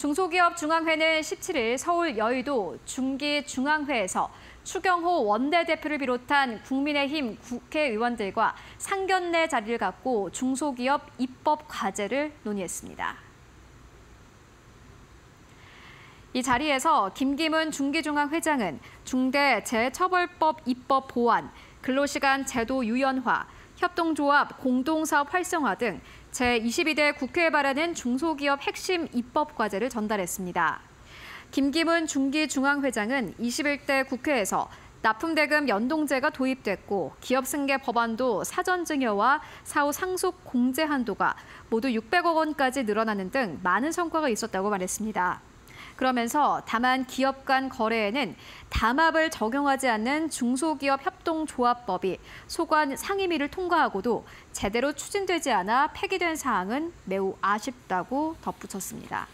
중소기업 중앙회는 17일 서울 여의도 중기중앙회에서 추경호 원내대표를 비롯한 국민의힘 국회의원들과 상견례 자리를 갖고 중소기업 입법 과제를 논의했습니다. 이 자리에서 김기문 중기중앙회장은 중대재해처벌법 입법 보완, 근로시간 제도 유연화, 협동조합 공동사업 활성화 등 제22대 국회에 바라는 중소기업 핵심 입법 과제를 전달했습니다. 김기문 중기중앙회장은 21대 국회에서 납품대금 연동제가 도입됐고 기업승계 법안도 사전증여와 사후 상속 공제 한도가 모두 600억 원까지 늘어나는 등 많은 성과가 있었다고 말했습니다. 그러면서 다만 기업 간 거래에는 담합을 적용하지 않는 중소기업 협동조합법이 소관 상임위를 통과하고도 제대로 추진되지 않아 폐기된 사항은 매우 아쉽다고 덧붙였습니다.